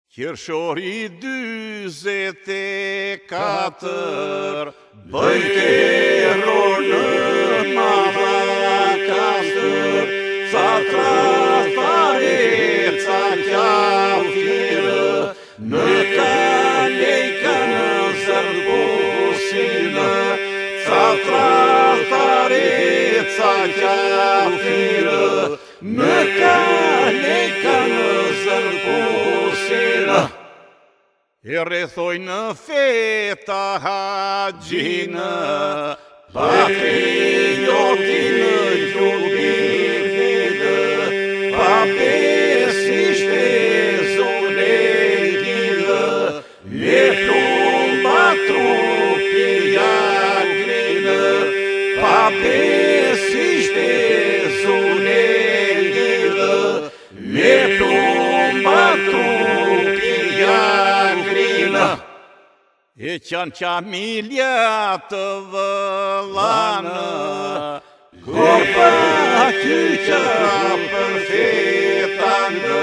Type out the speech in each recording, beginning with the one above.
Hirșorii düzete catăr, băiterul în maracastăr, s-a trastareța chiafiră, năcalei ca năzărbusină, s-a trastareța chiafiră, năcalei ca năzărbusină. Erethoină feta hagină, patriotină iubită, papesiște zuneghilă, e plumba trupia grină, papesiște zuneghilă, e plumba trupia grină. E ceancea miliată vălană, copaciucea perfetană,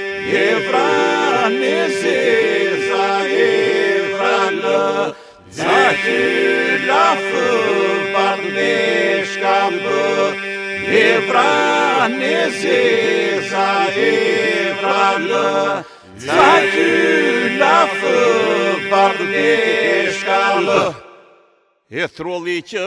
evranezeza evrană, zahila făbarneșcambă, evranezeza evrană, zahila făbarneșcambă. E trolică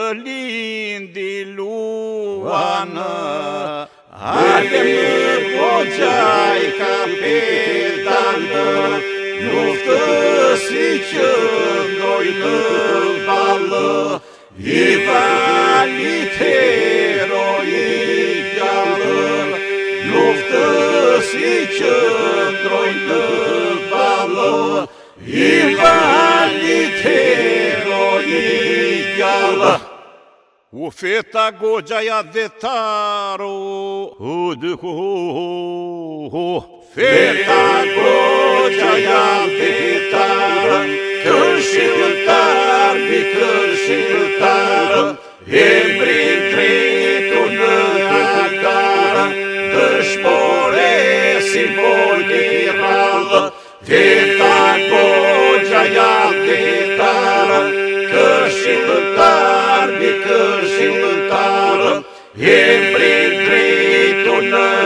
lindiluană, are mărgogeai ca pedană, luftă-sică noi bală, ivalite heroială, luftă-sică noi bală, ivalite heroială. O feta gojaia de taro, feta gojaia de taro, cârșiltar, bicârșiltar, embrintritună agară, dășpore simbolirală, feta gojaia de taro, cârșiltar, bicârșiltar, embrintritună